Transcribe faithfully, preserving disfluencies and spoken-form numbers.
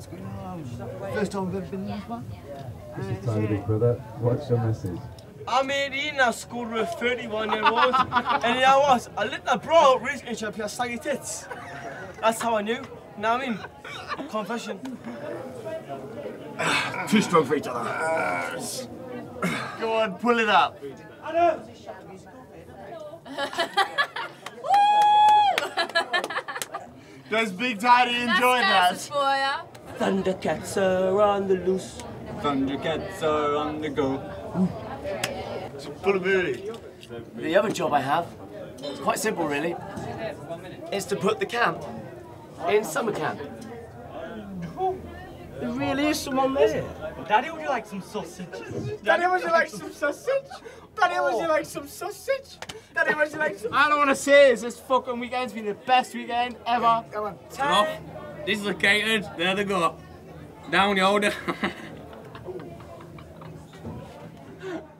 What's going on? First time we've ever been in this one? This is Tiny Big Brother. What's your message? I'm eighteen, I scored with thirty-one year olds, and you know what? I lit the bro up recently to play saggy tits. That's how I knew. You know what I mean? Confession. Too strong for each other. Go on, pull it up. Does Big Daddy enjoy that? For ya. Thundercats are on the loose. Thundercats are on the go. It's full of booty. The other job I have, it's quite simple really, is to put the camp in summer camp. There really is someone there. Daddy, would you like some sausage? Daddy, would you like some sausage? Daddy, would you like some sausage? Daddy, would you like some... I don't want to say this, this fucking weekend's been the best weekend ever. Come on. Off. This is a catered. There they go. Down the order.